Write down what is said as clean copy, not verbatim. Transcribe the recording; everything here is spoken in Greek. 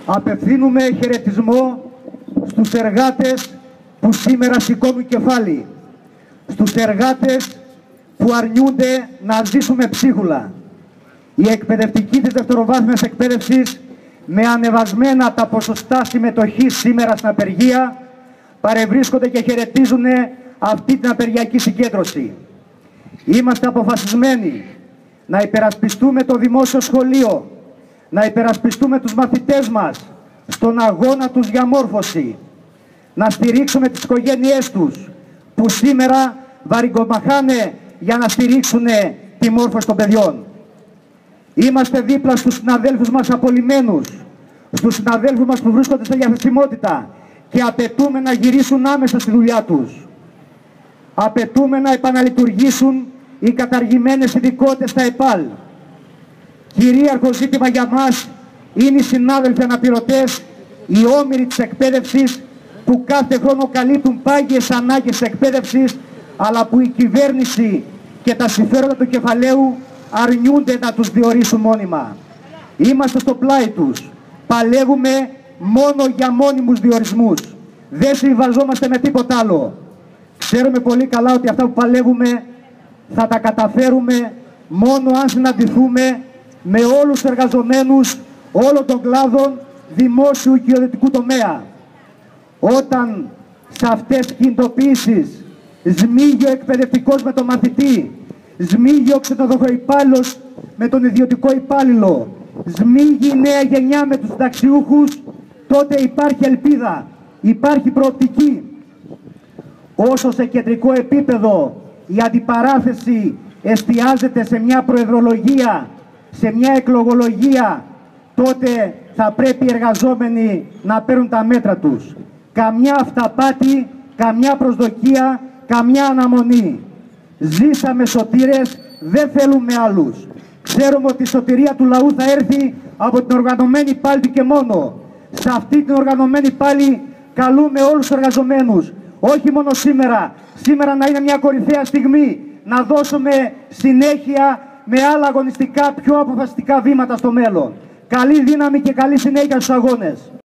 Απευθύνουμε χαιρετισμό στους εργάτες που σήμερα σηκώνουν κεφάλι, στους εργάτες που αρνιούνται να ζήσουμε ψίχουλα. Οι εκπαιδευτικοί της δευτεροβάθμιας εκπαίδευσης, με ανεβασμένα τα ποσοστά συμμετοχής σήμερα στην απεργία, παρευρίσκονται και χαιρετίζουν αυτή την απεργιακή συγκέντρωση. Είμαστε αποφασισμένοι να υπερασπιστούμε το δημόσιο σχολείο, να υπερασπιστούμε τους μαθητές μας στον αγώνα τους για μόρφωση, να στηρίξουμε τις οικογένειές τους που σήμερα βαριγκομαχάνε για να στηρίξουν τη μόρφωση των παιδιών. Είμαστε δίπλα στους συναδέλφους μας απολυμένους, στους συναδέλφους μας που βρίσκονται σε διαθεσιμότητα και απαιτούμε να γυρίσουν άμεσα στη δουλειά τους. Απαιτούμε να επαναλειτουργήσουν οι καταργημένες ειδικότητες στα ΕΠΑΛ. Κυρίαρχο ζήτημα για μας είναι οι συνάδελφοι αναπληρωτές, οι όμηροι της εκπαίδευσης που κάθε χρόνο καλύπτουν πάγιες ανάγκες της εκπαίδευσης, αλλά που η κυβέρνηση και τα συμφέροντα του κεφαλαίου αρνιούνται να τους διορίσουν μόνιμα. Είμαστε στο πλάι τους. Παλεύουμε μόνο για μόνιμους διορισμούς. Δεν συμβαζόμαστε με τίποτα άλλο. Ξέρουμε πολύ καλά ότι αυτά που παλεύουμε θα τα καταφέρουμε μόνο αν συναντηθούμε με όλους τους εργαζομένους όλων των κλάδων δημόσιου και ιδιωτικού τομέα. Όταν σε αυτές τις κινητοποιήσεις σμίγει ο εκπαιδευτικός με τον μαθητή, σμίγει ο ξενοδοχοϊπάλληλος με τον ιδιωτικό υπάλληλο, σμίγει η νέα γενιά με τους συνταξιούχους, τότε υπάρχει ελπίδα, υπάρχει προοπτική. Όσο σε κεντρικό επίπεδο η αντιπαράθεση εστιάζεται σε μια προεδρολογία, σε μια εκλογολογία, τότε θα πρέπει οι εργαζόμενοι να παίρνουν τα μέτρα τους. Καμιά αυταπάτη, καμιά προσδοκία, καμιά αναμονή. Ζήσαμε σωτήρες, δεν θέλουμε άλλους. Ξέρουμε ότι η σωτηρία του λαού θα έρθει από την οργανωμένη πάλη και μόνο. Σε αυτή την οργανωμένη πάλη καλούμε όλους τους εργαζομένους. Όχι μόνο σήμερα. Σήμερα να είναι μια κορυφαία στιγμή. Να δώσουμε συνέχεια με άλλα αγωνιστικά πιο αποφασιστικά βήματα στο μέλλον. Καλή δύναμη και καλή συνέχεια στους αγώνες.